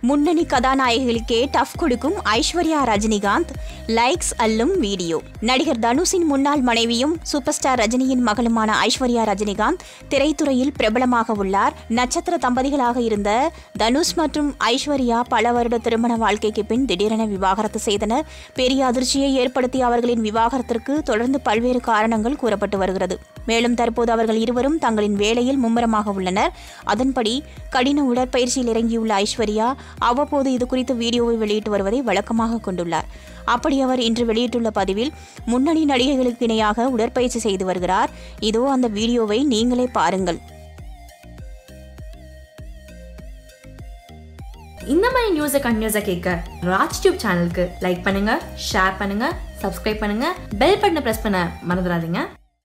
முன்னணி கதாநாயகிகளுக்கே டஃப் கொடுக்கும் ஐஸ்வர்யா ரஜினிகாந்த் லைக்ஸ் அள்ளும் வீடியோ. நடிகர் தனுஷின் முன்னாள் மனைவியும் சூப்பர் ஸ்டார் ரஜினியின் மகளுமான ஐஸ்வர்யா ரஜினிகாந்த் திரைத்துறையில் பிரபலமாக உள்ளார். நட்சத்திர தம்பதிகளாக இருந்த தனுஷ் மற்றும் ஐஸ்வர்யா பல வருட திருமண வாழ்க்கைக்கு பின் திடீரென விவாகரத்து செய்தனர். பெரிய அதிர்ச்சியை ஏற்படுத்திய அவர்களின் விவாகரத்திற்கு தொடர்ந்து பல்வேறு காரணங்கள் கூறப்பட்டு வருகிறது. மேலும் தற்போது அவர்கள் இருவரும் தங்களின் வேலையில் மும்முரமாக உள்ளனர். அதன்படி கடின உடற்பயிற்சியில் இறங்கியுள்ள ஐஸ்வர்யா அவ்வப்போது இது குறித்த வீடியோவை வெளியிட்டு வருவதை வழக்கமாக கொண்டுள்ளார். அப்படி அவர் இன்று வெளியிட்டுள்ள பதிவில் முன்னணி நடிகைகளுக்கு இணையாக உடற்பயிற்சி செய்து வருகிறார். இதோ அந்த வீடியோவை நீங்களே பாருங்கள். இந்த மாதிரி நியூஸை கண்டினியூஸா கேட்க ராஜ் டியூப் சேனலுக்கு லைக் பண்ணுங்க, ஷேர் பண்ணுங்க, சப்ஸ்கிரைப் பண்ணுங்க, பெல் பட்டனை பிரஸ் பண்ண மறந்துடாதீங்க.